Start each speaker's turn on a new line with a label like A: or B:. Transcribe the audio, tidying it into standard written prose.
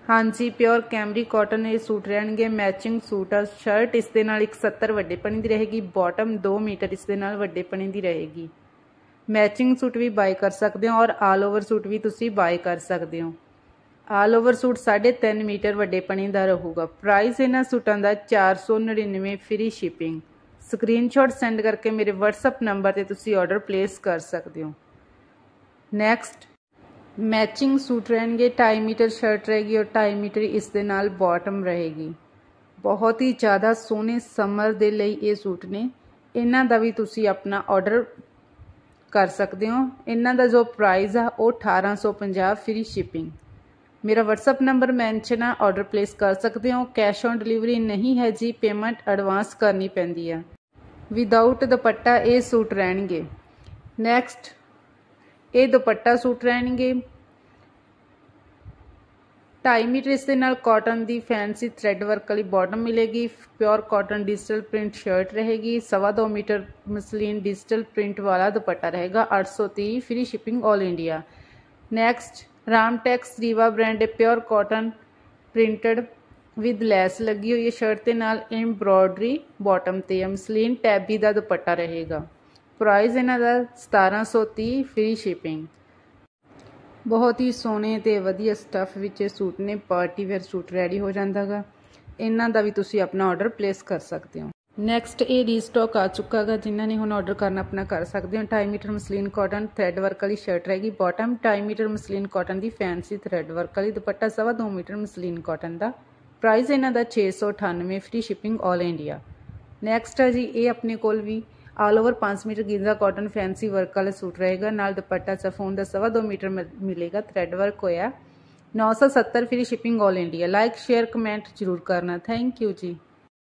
A: हाँ जी, प्योर कैमरी कॉटन ये सूट रहणगे। मैचिंग सूट आ शर्ट इस दे नाल 170 ਵੱਡੇ ਪਣੀ ਦੀ रहेगी। बॉटम 2 मीटर इस दे नाल ਵੱਡੇ ਪਣੀ ਦੀ रहेगी। मैचिंग सूट भी बाय कर सकते हो और आल ओवर सूट भी तुसी बाय कर सकते हो। आल ओवर सूट 3.5 मीटर ਵੱਡੇ ਪਣੀ ਦਾ ਰਹੂਗਾ। प्राइस इन्हां सूटां दा 499 फ्री शिपिंग। स्क्रीनशॉट सेंड करके मेरे WhatsApp नंबर ते तुसी ऑर्डर प्लेस कर सकते हो। नैक्सट मैचिंग सूट रहेंगे। 2.5 मीटर शर्ट रहेगी और 2.5 मीटर इस दे नाल बॉटम रहेगी। बहुत ही ज़्यादा सोहने समर दे लई ये सूट ने। इन्हां दा भी तुसी अपना ऑर्डर कर सकते हो। इन्हां दा जो प्राइस आ वो 1850 फ्री शिपिंग। मेरा WhatsApp नंबर मैंशन आ, ऑर्डर प्लेस कर सकते हो। कैश ऑन डिलीवरी नहीं है जी, पेमेंट एडवांस करनी पैंदी है। विदाउट दुपट्टा ये सूट रहणगे। नैक्सट ये दुपट्टा सूट रहणगे। 2.5 मीटर इस दे नाल कॉटन दी फैंसी थ्रेड वर्क वाली बॉटम मिलेगी। Pure cotton digital print shirt रहेगी। 2.25 मीटर मसलिन डिजिटल प्रिंट वाला दुपट्टा रहेगा। 830 free shipping all India. Next Ramtex Riva brand pure cotton printed with lace लगी हुई है शर्ट के नाल एम्ब्रॉयडरी बॉटम ते मसलिन टैबी का दुपट्टा रहेगा। प्राइस इन्हां दा 1730 फ्री शिपिंग। बहुत ही सोहने ते वधिया स्टफ विच सूट ने। पार्टी वेयर सूट रेडी हो जाता गा। इन्हां दा भी तुसी अपना ऑर्डर प्लेस कर सकते हो। नैक्सट ये रीस्टॉक आ चुका है। जिन्होंने ने हुण ऑर्डर करना अपना कर सकते हो। 2.5 meter muslin cotton thread work वाली शर्ट रहेगी। बॉटम 2.5 मीटर मसलिन कॉटन की फैंसी थ्रेड वर्क वाली दुपट्टा 2.25 मीटर मसलिन कॉटन का। प्राइस इन्हां दा 698 free shipping all India. Next है जी ये अपने कोल भी आल ओवर 5 मीटर गिंजा कॉटन फैंसी वर्क वाला सूट रहेगा। नाल दुपट्टा सफोन का 2.25 मीटर मिलेगा। थ्रेड वर्क होया। 970 free shipping all India. Like share comment जरूर करना। Thank you ji.